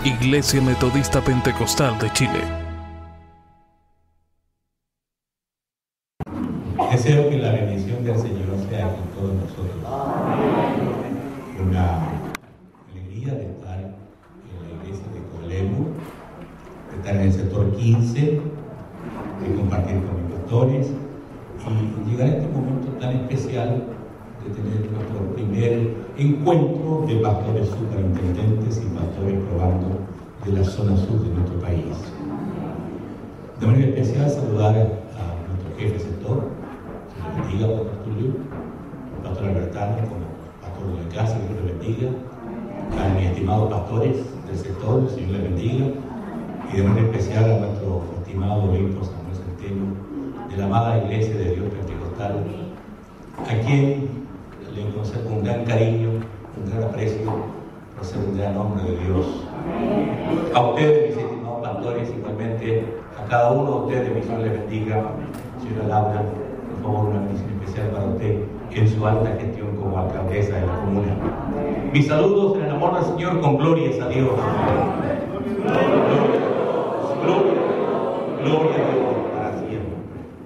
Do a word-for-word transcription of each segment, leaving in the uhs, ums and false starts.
Iglesia Metodista Pentecostal de Chile. Deseo que la bendición del Señor sea con todos nosotros. Una alegría de estar en la iglesia de Coelemu, de estar en el sector quince, de compartir con mis pastores y llegar a este momento tan especial de tener nuestro primer encuentro de pastores superintendentes y pastores probando de la zona sur de nuestro país. De manera especial saludar a nuestro jefe de sector, se lo bendiga, Pastor Tulio, Pastor Albertano, como pastor de la casa, que Dios le bendiga, a mis estimados pastores del sector, el Señor les bendiga, y de manera especial a nuestro estimado obispo Samuel Centeno, de la amada Iglesia de Dios Pentecostal, a quien le conservo un gran cariño, un gran aprecio por ser un gran hombre de Dios. A ustedes, mis estimados pastores, igualmente a cada uno de ustedes, mi Señor les bendiga. Señora Laura, por favor, una bendición especial para usted en su alta gestión como alcaldesa de la comuna. Mis saludos en el amor del Señor con glorias a Dios. Gloria a Dios, gloria, gloria a Dios para siempre.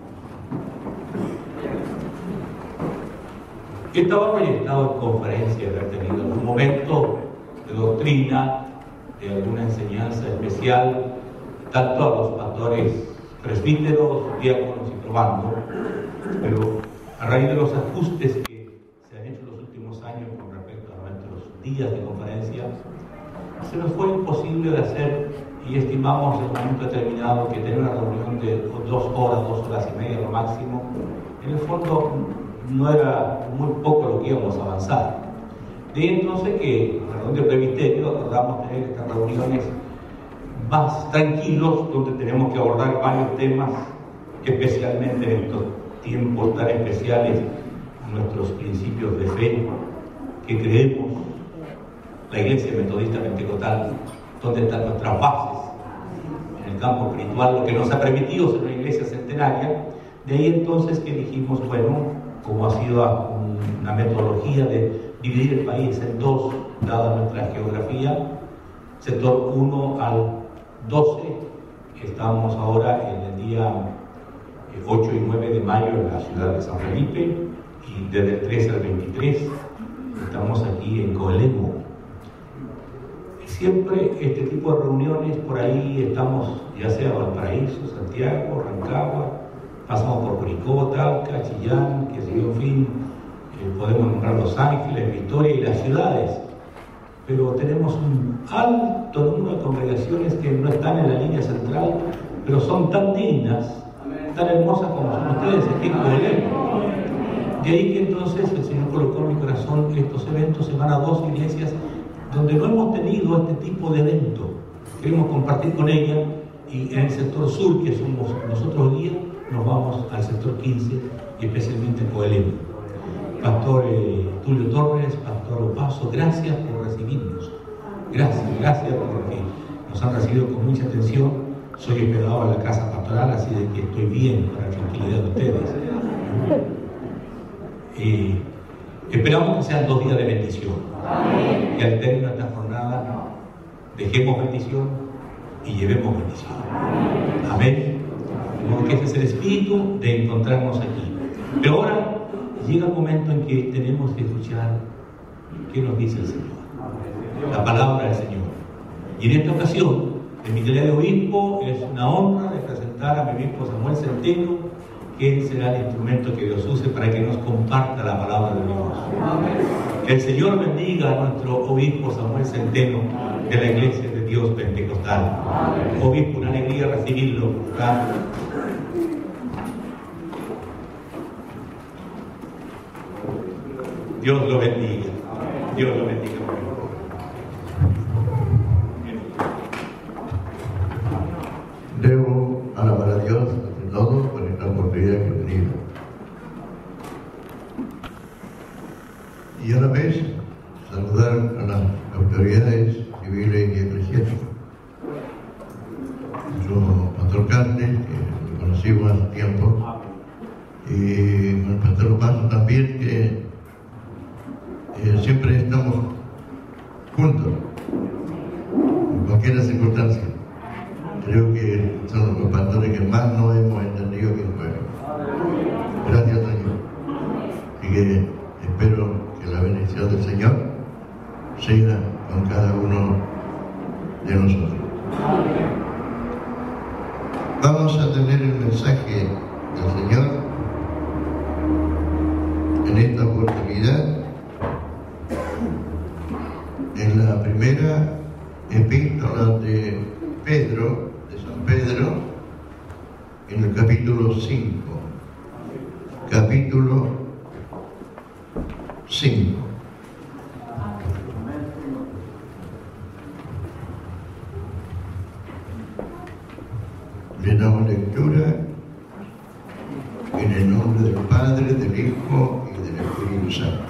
Estaba proyectado en conferencia de haber tenido algún momento de doctrina, de alguna enseñanza especial, tanto a los pastores presbíteros, diáconos y probando, pero a raíz de los ajustes que se han hecho en los últimos años con respecto a nuestros días de conferencia, se nos fue imposible de hacer y estimamos en un momento determinado que tener una reunión de dos horas, dos horas y media lo máximo, en el fondo no era muy poco lo que íbamos a avanzar. De ahí entonces que en la reunión de presbiterio acordamos tener estas reuniones más tranquilos, donde tenemos que abordar varios temas, especialmente en estos tiempos tan especiales, nuestros principios de fe, que creemos, la Iglesia Metodista Pentecostal, donde están nuestras bases en el campo espiritual, lo que nos ha permitido ser una iglesia centenaria. De ahí entonces que dijimos, bueno, como ha sido una metodología de dividir el país en dos, dada nuestra geografía, sector uno al doce, estamos ahora en el día ocho y nueve de mayo en la ciudad de San Felipe, y desde el trece al veintitrés estamos aquí en Coelemu. Siempre este tipo de reuniones, por ahí estamos, ya sea Valparaíso, Santiago, Rancagua, pasamos por Curicó, Talca, Chillán, que sé yo, en fin, eh, podemos nombrar Los Ángeles, Victoria y las ciudades, pero tenemos un alto número de congregaciones que no están en la línea central, pero son tan dignas, tan hermosas como son ustedes aquí en Coelemu. De ahí que entonces el Señor colocó en mi corazón estos eventos, se van a dos iglesias donde no hemos tenido este tipo de evento. Queremos compartir con ella, y en el sector sur, que somos nosotros hoy día, nos vamos al sector quince y especialmente en Coelemu. Pastor eh, Tulio Torres, Pastor Opaso, gracias por recibirnos. Gracias, gracias porque nos han recibido con mucha atención. Soy hospedado en la casa pastoral, así de que estoy bien para la tranquilidad de ustedes. Eh, esperamos que sean dos días de bendición. Amén. Que al término de esta jornada dejemos bendición y llevemos bendición. Amén. Amén. Porque ese es el espíritu de encontrarnos aquí. Pero ahora llega el momento en que tenemos que escuchar qué nos dice el Señor, la palabra del Señor. Y en esta ocasión, en mi tarea de obispo, es una honra de presentar a mi obispo Samuel Centeno, que él será el instrumento que Dios use para que nos comparta la palabra de Dios. Que el Señor bendiga a nuestro obispo Samuel Centeno de la Iglesia de Dios Pentecostal. Obispo, una alegría recibirlo. ¿Está? Dios lo bendiga. Dios lo bendiga. Debo alabar a Dios ante todo por esta oportunidad que he tenido. Y a la vez saludar a las autoridades civiles y eclesiásticas. Yo, Pastor Carnes, que lo conocimos hace tiempo, y con el Pastor Opaso también, que eh, siempre estamos juntos, con cualquier circunstancia. Creo que son los pastores que más no hemos entendido que juegan. Gracias, Señor. Y que espero que la bendición del Señor sea con cada uno de nosotros. Vamos a tener el mensaje del Señor en esta oportunidad en la primera epístola de Pedro, de San Pedro, en el capítulo cinco. Capítulo cinco. Le damos lectura en el nombre del Padre, del Hijo y del Espíritu Santo.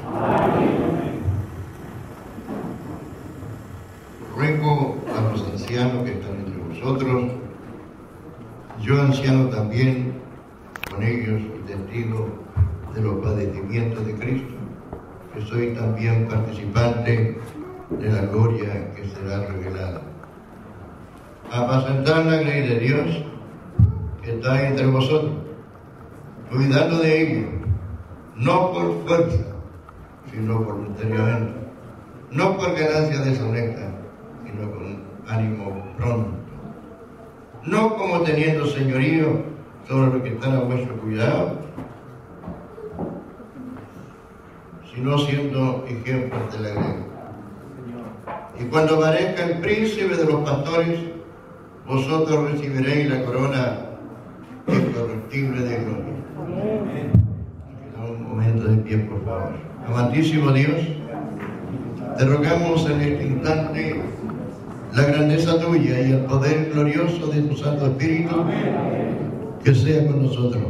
Ruego a los ancianos que están entre vosotros, yo anciano también, con ellos y testigo de los padecimientos de Cristo, que soy también participante de la gloria que será revelada. Apacentar la grey de Dios que está entre vosotros, cuidando de ellos, no por fuerza, sino voluntariamente, no por ganancia deshonesta, sino con ánimo pronto, no como teniendo señorío sobre los que están a vuestro cuidado, sino siendo ejemplos de la grey. Y cuando aparezca el príncipe de los pastores, vosotros recibiréis la corona incorruptible de gloria. Queda un momento de pie, por favor. Amantísimo Dios, te rogamos en este instante la grandeza tuya y el poder glorioso de tu Santo Espíritu que sea con nosotros.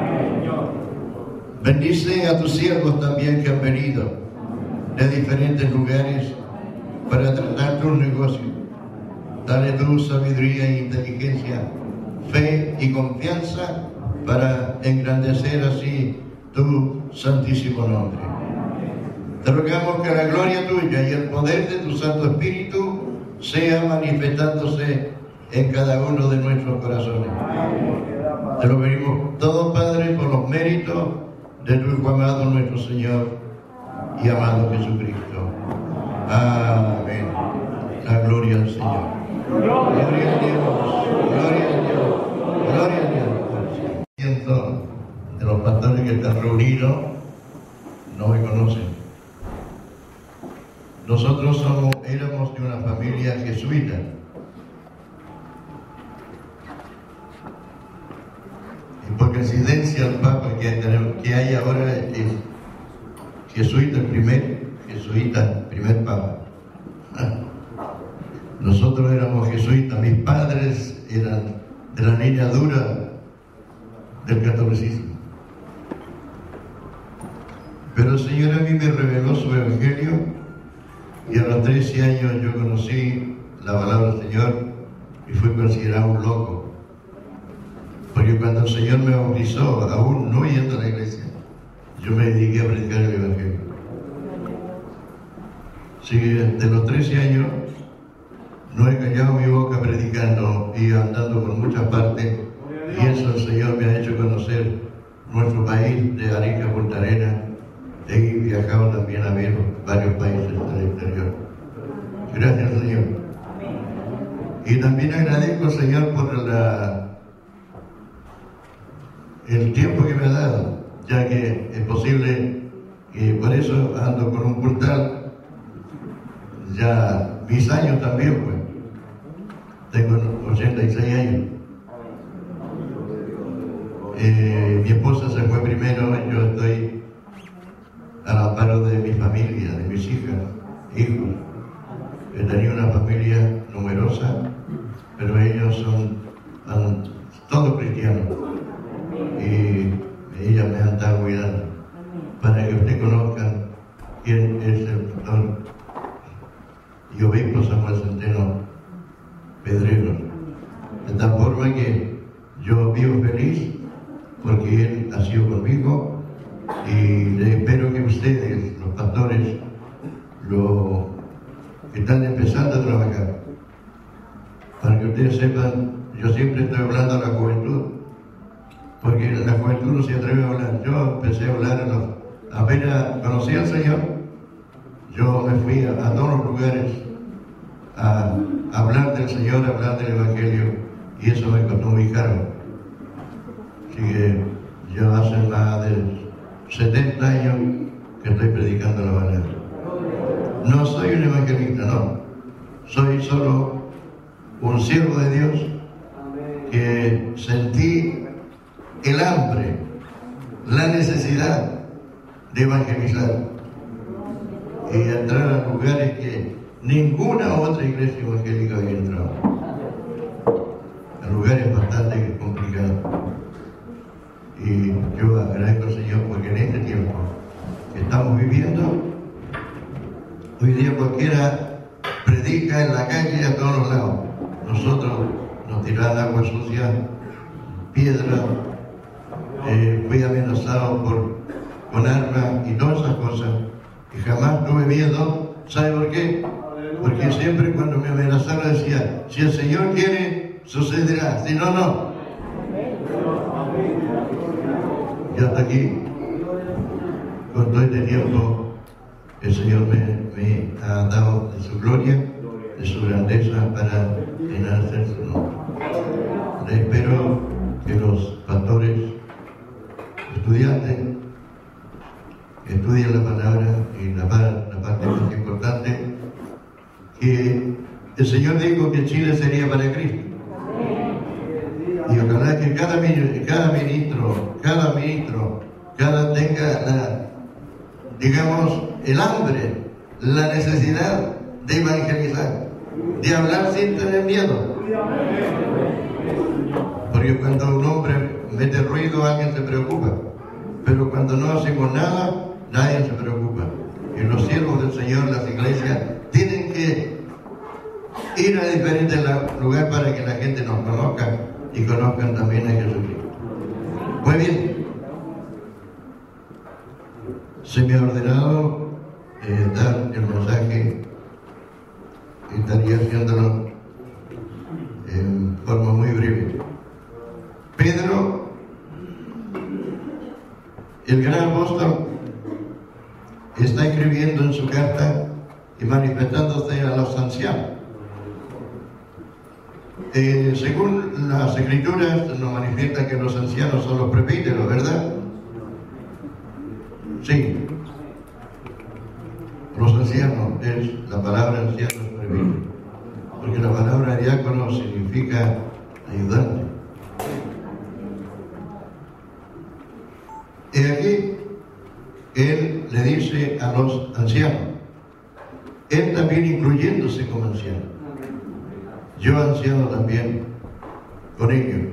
Bendice a tus siervos también que han venido de diferentes lugares para tratar tus negocios. Dale tu sabiduría e inteligencia, fe y confianza para engrandecer así tu santísimo nombre. Te rogamos que la gloria tuya y el poder de tu Santo Espíritu sea manifestándose en cada uno de nuestros corazones. Te lo pedimos todo, Padre, por los méritos de tu Hijo amado, nuestro Señor y amado Jesucristo. Amén. La gloria al Señor. Gloria a Dios, gloria a Dios, gloria a Dios. Cientos de los pastores que están reunidos no me conocen. Nosotros somos, éramos de una familia jesuita. Y por coincidencia el Papa que hay, que hay ahora es jesuita, el primer jesuita, primer Papa. Nosotros éramos jesuitas, mis padres eran de la línea dura del catolicismo. Pero el Señor a mí me reveló su evangelio y a los trece años yo conocí la palabra del Señor y fui considerado un loco. Porque cuando el Señor me bautizó, aún no yendo a la iglesia, yo me dediqué a predicar el evangelio. Así que de los trece años no he callado mi boca predicando y andando por muchas partes, y eso el Señor me ha hecho conocer nuestro país de Arica a Punta Arenas. He viajado también a ver varios países del exterior. Gracias, Señor. Y también agradezco al Señor por la, el tiempo que me ha dado, ya que es posible que por eso ando con un portal, ya mis años también, pues. Tengo ochenta y seis años. Eh, mi esposa se fue primero, yo estoy al amparo de mi familia, de mis hijas, hijos. He tenido una familia numerosa, pero ellos son, son todos cristianos. Y ellas me han estado cuidando. Para que ustedes conozcan quién es el pastor y obispo Samuel Centeno Pedrero. De tal forma que yo vivo feliz porque él ha sido conmigo y le espero que ustedes, los pastores, lo están empezando a trabajar. Para que ustedes sepan, yo siempre estoy hablando a la juventud, porque la juventud no se atreve a hablar. Yo empecé a hablar, a los, apenas conocí al Señor, yo me fui a, a todos los lugares a, a hablar del Señor, a hablar del Evangelio, y eso me costó muy caro. Así que yo hace más de setenta años que estoy predicando la palabra. No soy un evangelista, no. Soy solo un siervo de Dios que sentí el hambre, la necesidad de evangelizar y entrar a lugares que ninguna otra iglesia evangélica había entrado, a lugares bastante complicados. Y yo agradezco al Señor porque en este tiempo que estamos viviendo, hoy día cualquiera predica en la calle a todos los lados. Nosotros nos tiran agua sucia, piedra, eh, fui amenazado por, con armas y todas esas cosas. Y jamás tuve miedo. ¿Sabe por qué? Porque siempre cuando me amenazaron decía, si el Señor quiere, sucederá. Si no, no. Y hasta aquí, con todo este tiempo, el Señor me, me ha dado de su gloria, de su grandeza para enaltecer su nombre. Espero que los pastores, estudiantes, estudien la palabra y la, la parte más importante, que el Señor dijo que Chile sería para Cristo. Y ojalá que cada, cada ministro, cada ministro, cada tenga la, digamos, el hambre, la necesidad de evangelizar, de hablar sin tener miedo. Porque cuando un hombre mete ruido, alguien se preocupa. Pero cuando no hacemos nada, nadie se preocupa. Y los siervos del Señor, las iglesias, tienen que ir a diferentes lugares para que la gente nos conozca y conozcan también a Jesucristo. Muy bien. Se me ha ordenado eh, dar el mensaje y estaría haciéndolo en forma muy breve. Pedro, el gran apóstol, está escribiendo en su carta y manifestándose a los ancianos. Eh, según las escrituras nos manifiestan que los ancianos son los presbíteros, ¿verdad? Sí. Los ancianos es la palabra anciano es presbítero, porque la palabra diácono significa ayudante. Y aquí él le dice a los ancianos, él también incluyéndose como anciano. Yo anciano también con ellos.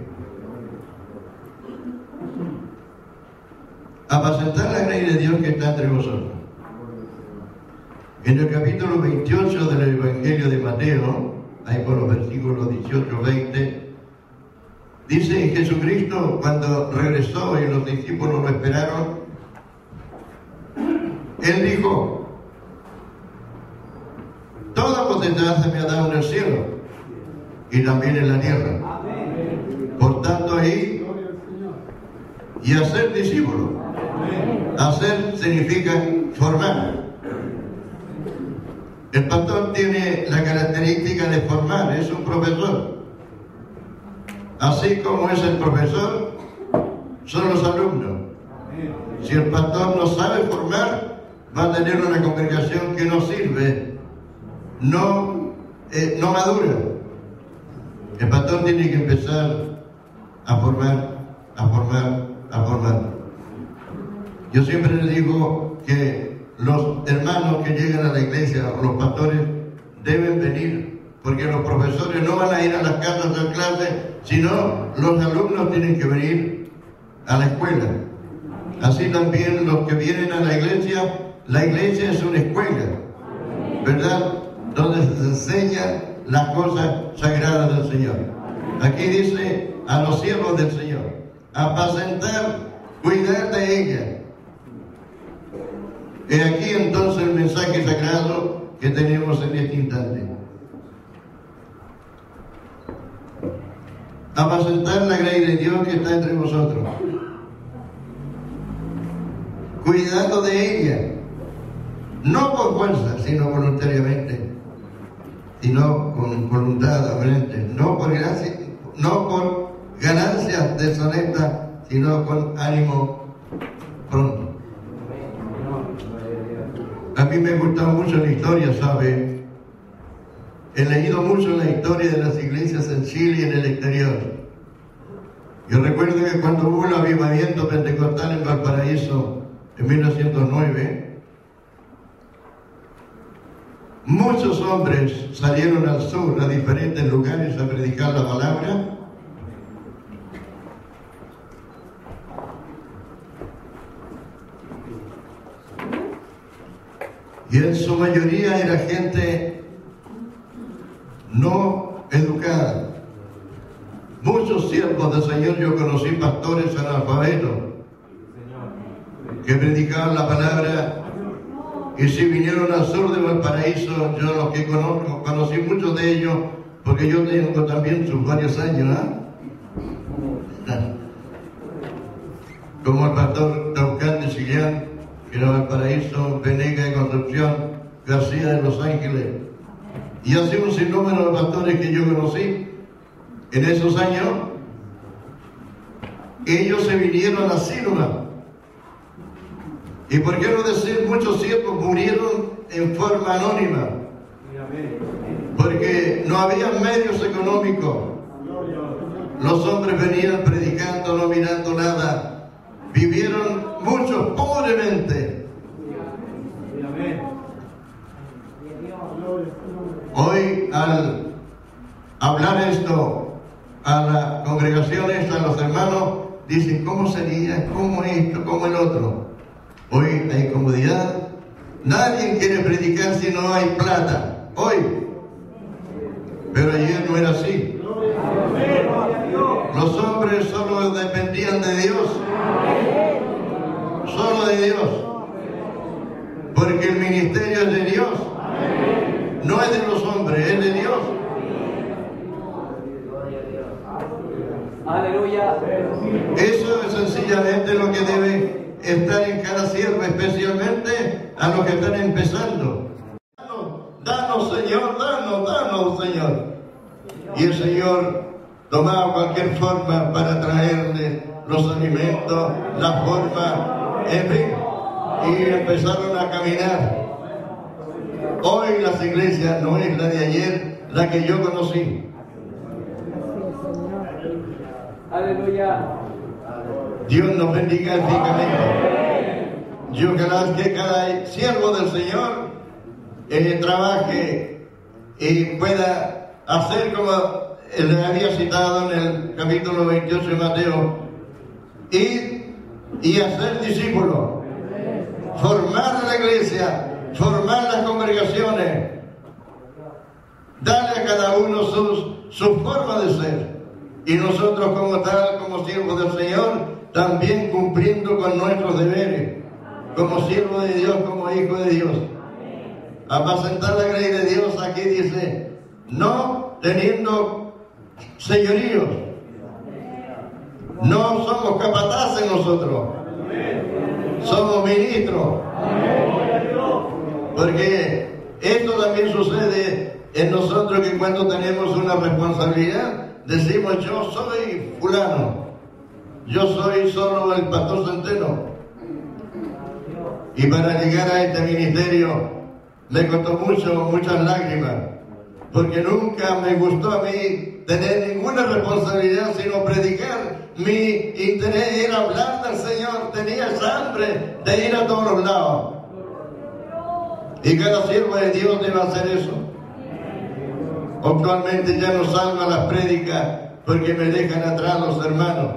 Apacentar la grey de Dios que está entre vosotros. En el capítulo veintiocho del Evangelio de Mateo, ahí por los versículos dieciocho a veinte, dice Jesucristo cuando regresó y los discípulos lo esperaron, Él dijo, toda potestad se me ha dado en el cielo y también en la tierra. Por tanto, ahí y hacer discípulos. Hacer significa formar. El pastor tiene la característica de formar, es un profesor. Así como es el profesor, son los alumnos. Si el pastor no sabe formar, va a tener una congregación que no sirve, no, eh, no madura. El pastor tiene que empezar a formar, a formar, a formar. Yo siempre les digo que los hermanos que llegan a la iglesia, o los pastores, deben venir, porque los profesores no van a ir a las casas a hacer clases, sino los alumnos tienen que venir a la escuela. Así también los que vienen a la iglesia, la iglesia es una escuela, ¿verdad? Donde se enseñan las cosas sagradas del Señor. Aquí dice a los siervos del Señor, apacentar, cuidar de ella. He aquí entonces el mensaje sagrado que tenemos en este instante. apacentar la grey de Dios que está entre vosotros, cuidando de ella, no por fuerza, sino voluntariamente, sino con voluntad obediente, no por gracia, no por ganancias deshonestas, sino con ánimo pronto. A mí me gusta mucho la historia, ¿sabe? He leído mucho la historia de las iglesias en Chile y en el exterior. Yo recuerdo que cuando hubo el avivamiento pentecostal en Valparaíso en mil novecientos nueve, muchos hombres salieron al sur, a diferentes lugares, a predicar la palabra. Y en su mayoría era gente no educada. Muchos siervos del Señor yo conocí, pastores analfabetos, que predicaban la palabra. Y si vinieron al sur de Valparaíso, yo los que conozco, conocí muchos de ellos, porque yo tengo también sus varios años, ¿eh? Como el pastor Taucán de Sillán, que era Valparaíso, Venega de Concepción, García de Los Ángeles, y así un sinnúmero de pastores que yo conocí en esos años. Ellos se vinieron así nomás. Y por qué no decir, muchos siervos murieron en forma anónima, porque no había medios económicos. Los hombres venían predicando, no mirando nada. Vivieron muchos pobremente. Hoy, al hablar esto a las congregaciones, a los hermanos, dicen, ¿cómo sería? ¿Cómo esto? ¿Cómo el otro? Hoy hay comodidad. Nadie quiere predicar si no hay plata. Hoy. Pero ayer no era así. Los hombres solo dependían de Dios. Solo de Dios. Porque el ministerio es de Dios. No es de los hombres, es de Dios. Aleluya. Eso es sencillamente lo que debe estar en cada siervo, especialmente a los que están empezando. Danos, danos Señor, danos, danos Señor. Y el Señor tomaba cualquier forma para traerle los alimentos, la forma, en fin, y empezaron a caminar. Hoy las iglesias no es la de ayer, la que yo conocí. Aleluya. Dios nos bendiga ricamente. Yo creo que cada siervo del Señor eh, trabaje y pueda hacer como le había citado en el capítulo veintiocho de Mateo, ir y hacer discípulos, formar la iglesia, formar las congregaciones, darle a cada uno sus, su forma de ser. Y nosotros como tal, como siervos del Señor, también cumpliendo con nuestros deberes, como siervos de Dios, como hijos de Dios. Apacentar la grey de Dios, aquí dice, no teniendo señoríos. No somos capataces nosotros. Somos ministros. Porque esto también sucede en nosotros, que cuando tenemos una responsabilidad, decimos, yo soy fulano, yo soy solo el pastor Centeno. Y para llegar a este ministerio me costó mucho, muchas lágrimas, porque nunca me gustó a mí tener ninguna responsabilidad sino predicar. Mi interés era hablar del Señor, tenía esa hambre de ir a todos los lados. Y cada siervo de Dios debe hacer eso. Actualmente ya no salgo a las prédicas porque me dejan atrás los hermanos.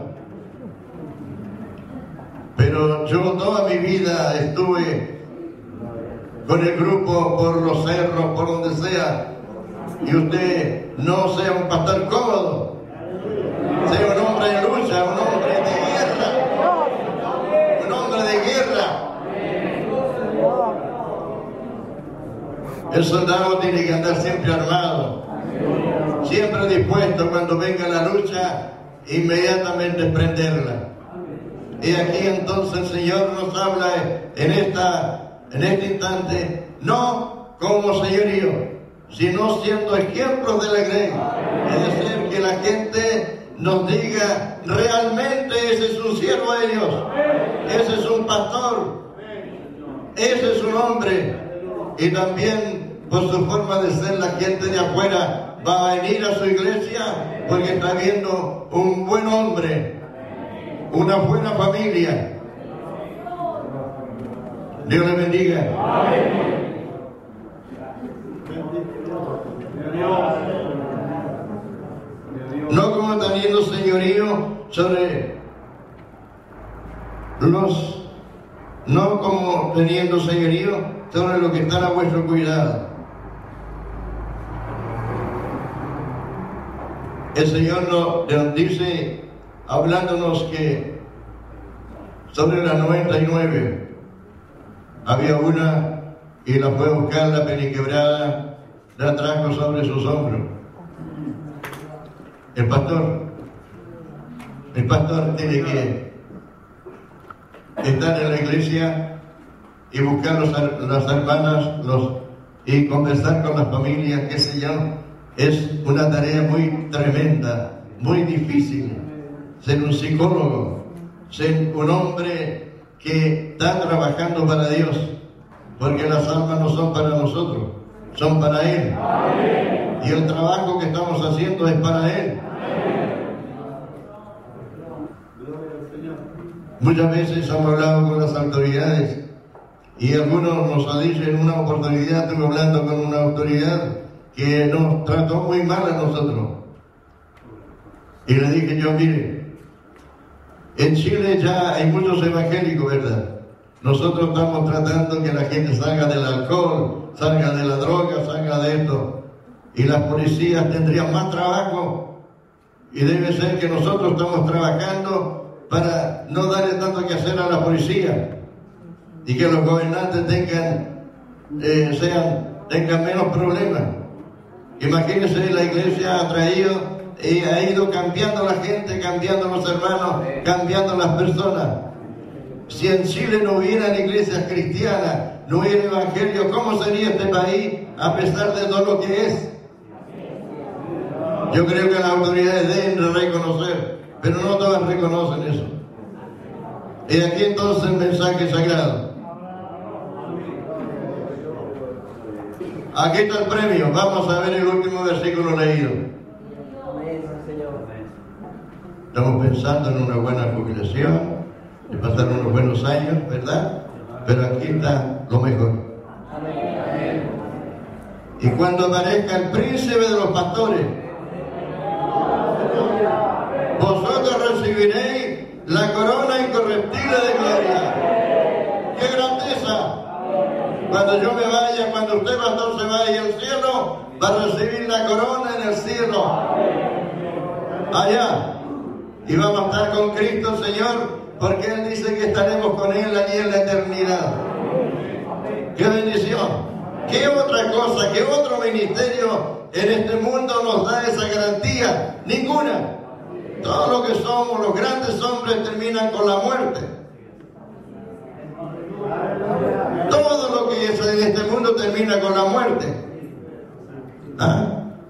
Pero yo toda mi vida estuve con el grupo por los cerros, por donde sea. Y usted no sea un pastor cómodo, sea un hombre de lucha, un hombre de guerra, un hombre de guerra. El soldado tiene que andar siempre armado. siempre dispuesto cuando venga la lucha, inmediatamente prenderla. Y aquí entonces el Señor nos habla en, esta, en este instante, no como señorío, sino siendo ejemplos de la grey. Es decir, que la gente nos diga, realmente ese es un siervo de Dios, ese es un pastor, ese es un hombre. Y también por su forma de ser, la gente de afuera va a venir a su iglesia porque está viendo un buen hombre, una buena familia. Dios le bendiga. No como teniendo señorío sobre los, no como teniendo señorío sobre lo que están a vuestro cuidado. El Señor nos dice, hablándonos que sobre las noventa y nueve había una y la fue a buscar, la peniquebrada, la trajo sobre sus hombros. El pastor, el pastor tiene que estar en la iglesia y buscar los, las hermanas los, y conversar con las familias, qué sé yo. Es una tarea muy tremenda, muy difícil. Ser un psicólogo, ser un hombre que está trabajando para Dios, porque las almas no son para nosotros, son para Él. Amén. Y el trabajo que estamos haciendo es para Él. Amén. Muchas veces hemos hablado con las autoridades y algunos nos han dicho, en una oportunidad estuve hablando con una autoridad que nos trató muy mal a nosotros. Y le dije yo, mire, en Chile ya hay muchos evangélicos, ¿verdad? Nosotros estamos tratando que la gente salga del alcohol, salga de la droga, salga de esto. Y las policías tendrían más trabajo. Y debe ser que nosotros estamos trabajando para no darle tanto que hacer a la policía. Y que los gobernantes tengan, eh, sean, tengan menos problemas. Imagínense, la iglesia ha traído y ha ido cambiando la gente, cambiando los hermanos, cambiando las personas. Si en Chile no hubieran iglesias cristianas, no hubiera evangelio, ¿cómo sería este país a pesar de todo lo que es? Yo creo que las autoridades deben reconocer, pero no todas reconocen eso. Y aquí entonces el mensaje sagrado. Aquí está el premio. Vamos a ver el último versículo leído. Estamos pensando en una buena jubilación, de pasar unos buenos años, ¿verdad? Pero aquí está lo mejor. Y cuando aparezca el príncipe de los pastores, vosotros recibiréis la corona incorruptible de gloria. ¡Qué grandeza! Cuando yo me vaya, cuando usted, pastor, se vaya al cielo, va a recibir la corona en el cielo. Allá. Y vamos a estar con Cristo, Señor, porque Él dice que estaremos con Él allí en la eternidad. ¡Qué bendición! ¿Qué otra cosa, qué otro ministerio en este mundo nos da esa garantía? Ninguna. Todo lo que somos, los grandes hombres, terminan con la muerte. Todo lo que es en este mundo termina con la muerte. ¿Ah?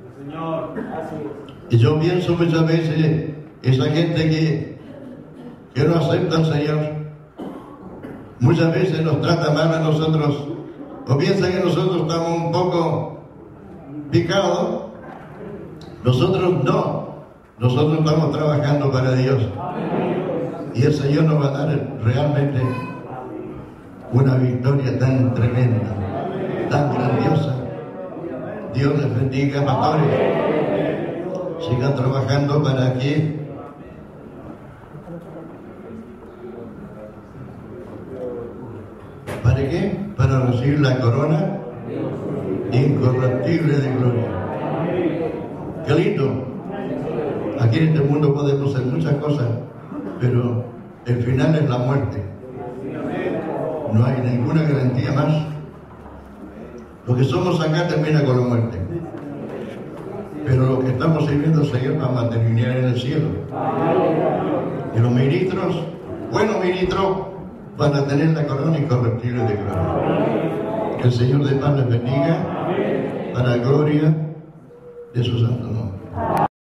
Y yo pienso muchas veces, esa gente que, que no acepta al Señor, muchas veces nos trata mal a nosotros, o piensa que nosotros estamos un poco picados. Nosotros no. Nosotros estamos trabajando para Dios. Y el Señor nos va a dar realmente una victoria tan tremenda, tan grandiosa. Dios les bendiga, pastores. Sigan trabajando para que ¿para qué? Para recibir la corona incorruptible de gloria. ¡Qué lindo! Aquí en este mundo podemos hacer muchas cosas, pero el final es la muerte. No hay ninguna garantía más. Lo que somos acá termina con la muerte. Pero lo que estamos sirviendo, Señor, para matrimoniar en el cielo. Y los ministros, buenos ministros, van a tener la corona incorruptible de gloria. Que el Señor de paz les bendiga para la gloria de su santo nombre.